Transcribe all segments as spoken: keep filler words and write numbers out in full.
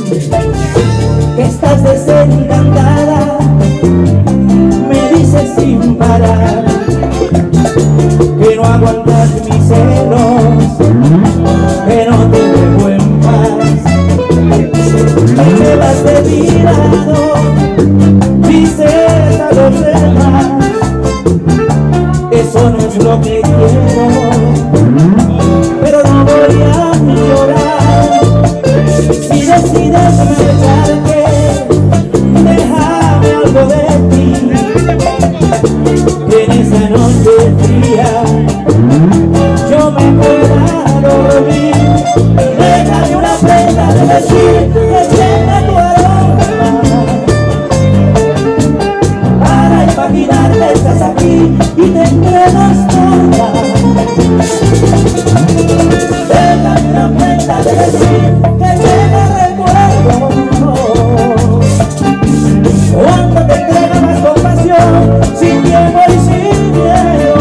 que estás desencantada, me dices sin parar que no aguantas mis celos, que no te dejo en paz. Te vas de mi lado, dices a los demás, eso no es lo que quiero, pero no voy a llorar. Si decides marcharte, déjame algo de ti, que en esa noche fría yo me pueda dormir. Déjame una prenda de vestir que tenga tu aroma, para imaginar que estás aquí y te entregas toda. Déjame una prenda de vestir que tenga recuerdo, cuando te entrega más compasión, sin tiempo y sin miedo.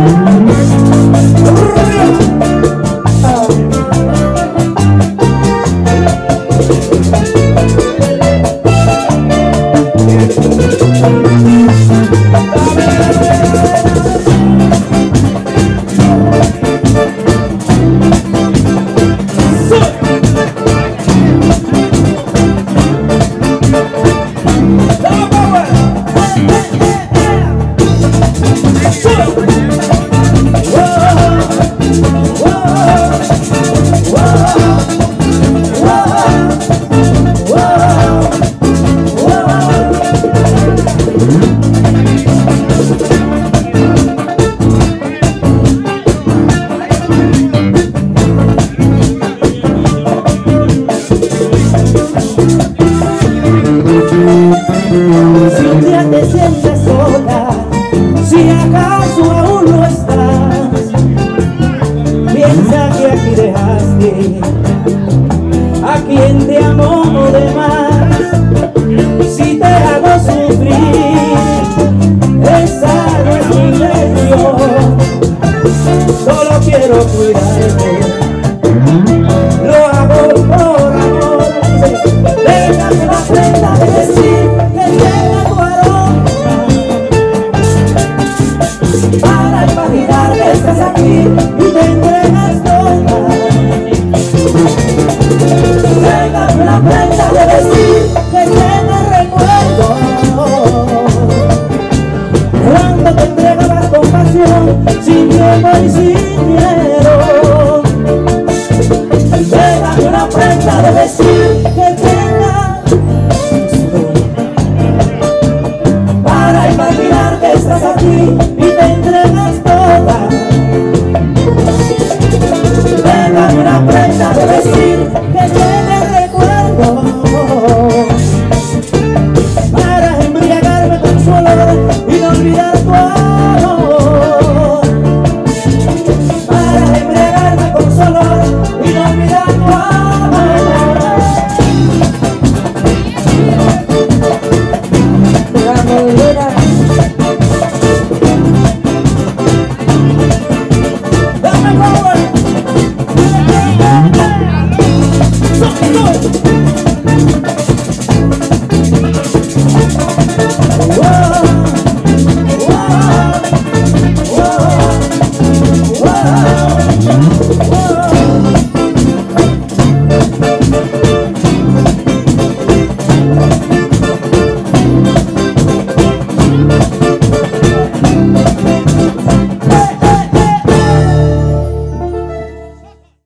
Si un día te sientes sola, si acaso aún no estás, piensa que aquí dejaste a quien te amó de más. Si te hago sufrir, esa no es mi intención, solo quiero cuidarte, lo hago por amor. Déjame una prenda de vestir que tenga tu aroma, para imaginar que estás aquí y te entregas toda. Déjame una prenda de vestir que tenga recuerdo, cuando te entregas con pasión, sin tiempo y sin miedo. Déjame una prenda de vestir que tenga, para imaginar que estás aquí y te entregas toda. Déjame una prenda de vestir que tenga recuerdo, para embriagarme con su olor y no olvidar tu amor, para embriagarme con su olor y no olvidar tu amor. Dame power.